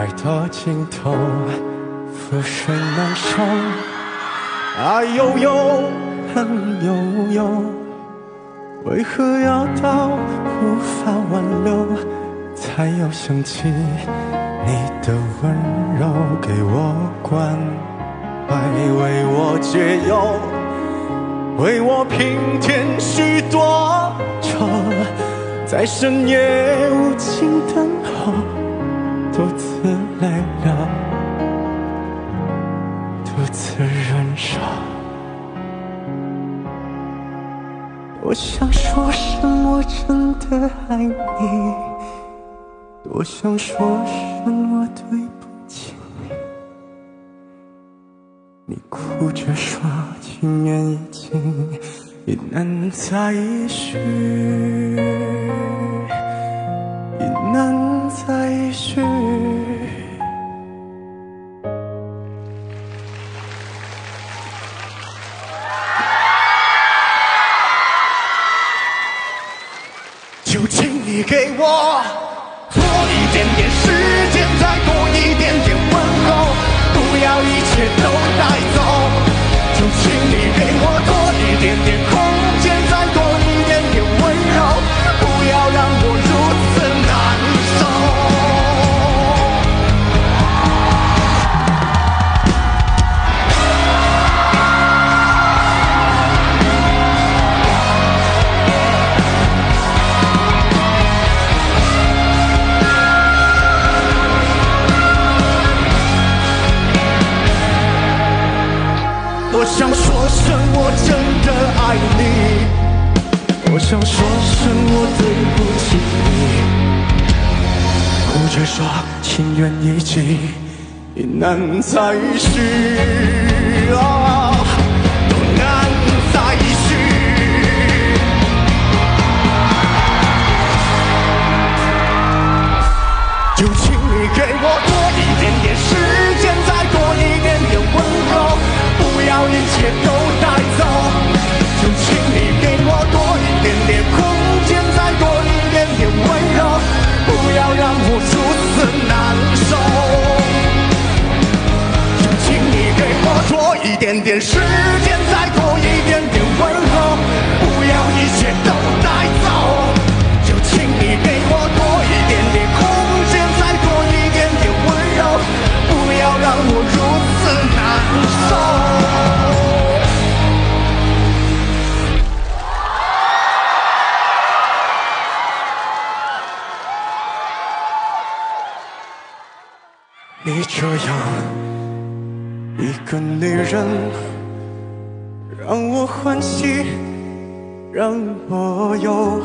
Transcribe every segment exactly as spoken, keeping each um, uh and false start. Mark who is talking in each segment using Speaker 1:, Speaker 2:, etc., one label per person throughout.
Speaker 1: 爱的尽头，覆水难收。爱悠悠，恨悠悠，为何要到无法挽留，才又想起你的温柔？给我关怀，为我解忧，为我平添许多愁，在深夜无尽等候，独自泪流，独自忍受。多想说声我真的爱你，多想说声我对不起你，你哭着说情缘已尽，已难再续，已难再续。就请你给我多一点点时间，再多一点点温柔，不要一切都带走。就请你给我多一点点空间，再多一点点温柔，不要让我如此难受。我想说声我真的爱你，我想说声我对不起你，哭着说情缘已尽，已难再续，啊，都难再续。就请你给我多一点点时间，再多一点点温柔，不要一切都带走。就请你给我多一点点空间，再多一点点温柔，不要让我如此难受。就请你给我多一点点时间，再多一点点温柔，不要一切都带走。就请你给我多一点点空间，再多一点点温柔，不要让我如此难受。你这样一个女人，让我欢喜，让我忧，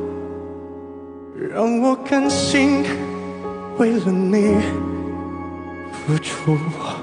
Speaker 1: 让我甘心为了你付出。